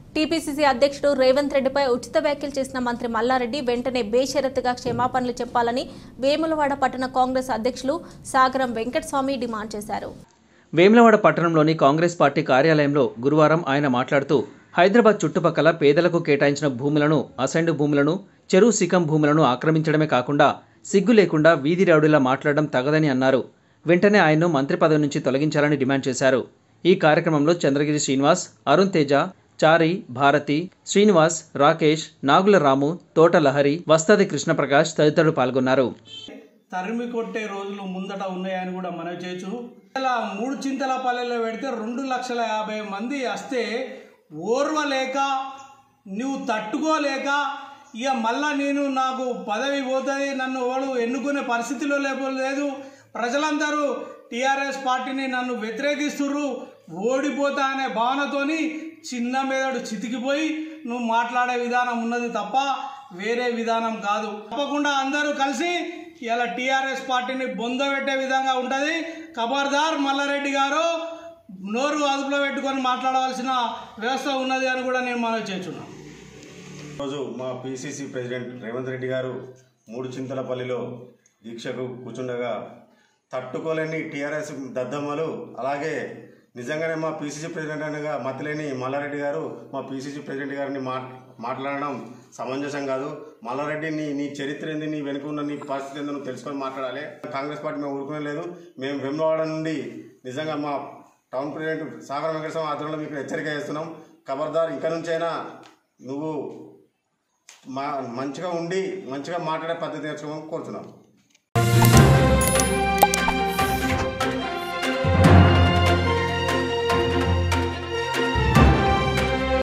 TPCC అధ్యక్షుడు రేవంత్ రెడ్డిపై ఉచిత వ్యాఖ్యలు చేసిన మంత్రి మల్లారెడ్డి వెంటనే బేషరతుగా క్షమాపణలు చెప్పాలని వేములవాడ పట్టణ కాంగ్రెస్ అధ్యక్షులు సాగరం వెంకటస్వామి డిమాండ్ చేశారు. వేములవాడ పట్టణంలోని కాంగ్రెస్ పార్టీ కార్యాలయంలో గురువారం ఆయన మాట్లాడుతూ హైదరాబాద్ చుట్టుపక్కల పేదలకు కేటాయించిన భూములను, అసైన్డ్ భూములను, చెరువు సికం భూములను ఆక్రమించడమే కాకుండా సిగ్గు లేకుండా వీధి రౌడీలా మాట్లాడడం తగదని అన్నారు. వెంటనే ఆయన్ను మంత్రి పదవి నుంచి తొలగించాలని డిమాండ్ చేశారు. ఈ కార్యక్రమంలో చంద్రగిరి శ్రీనివాస్, అరుణ్ తేజ, చారి, భారతి, శ్రీనివాస్, రాకేష్, నాగుల రాము, తోట లహరి, వస్తాది కృష్ణప్రకాష్ తదితరులు పాల్గొన్నారు. తరిమి కొట్టే రోజులు ముందట ఉన్నాయని కూడా మనవి చేయొచ్చు. ఇలా 3 చింతల పల్లెల్లో పెడితే 2,50,000 మంది వస్తే ఓర్వలేక నువ్వు తట్టుకోలేక ఇక మళ్ళా నాకు పదవి పోతుంది, నన్ను ఎవరు ఎన్నుకునే పరిస్థితిలో లేదు, ప్రజలందరూ టీఆర్ఎస్ పార్టీని నన్ను వ్యతిరేకిస్తుర్రు, ఓడిపోతా అనే భావనతోని చిన్న మీదడు చితికిపోయి నువ్వు మాట్లాడే విధానం ఉన్నది తప్ప వేరే విధానం కాదు. తప్పకుండా అందరూ కలిసి ఇలా టీఆర్ఎస్ పార్టీని బొందబెట్టే విధంగా ఉంటుంది. ఖబర్దార్ మల్లారెడ్డి గారు, నోరు అదుపులో పెట్టుకొని మాట్లాడవలసిన వ్యవస్థ ఉన్నది అని కూడా నేను మనవి చేస్తున్నాను. ఈరోజు మా పిసిసి ప్రెసిడెంట్ రేవంత్ రెడ్డి గారు 3 చింతలపల్లిలో దీక్షకు కూర్చుండగా తట్టుకోలేని టీఆర్ఎస్ దద్దమ్మలు, అలాగే నిజంగానే మా పిసిసి ప్రెసిడెంట్ అనగా మతిలేని మల్లారెడ్డి గారు మా పిసిసి ప్రెసిడెంట్ గారిని మాట్లాడడం సమంజసం కాదు. మల్లారెడ్డి నీ చరిత్ర ఏంది, నీ వెనుక ఉన్న నీ పరిస్థితి ఏందో నువ్వు తెలుసుకొని మాట్లాడాలి. కాంగ్రెస్ పార్టీ మేము ఊరుకునే లేదు. మేము వేములవాడ నుండి నిజంగా మా టౌన్ ప్రెసిడెంట్ సాగర వెంకటస్వామి ఆధ్వర్యంలో మీకు హెచ్చరిక చేస్తున్నాం. ఖబర్దార్, ఇక నుంచైనా నువ్వు మంచిగా ఉండి మంచిగా మాట్లాడే పద్ధతి నేర్చుకోమని కోరుతున్నాం.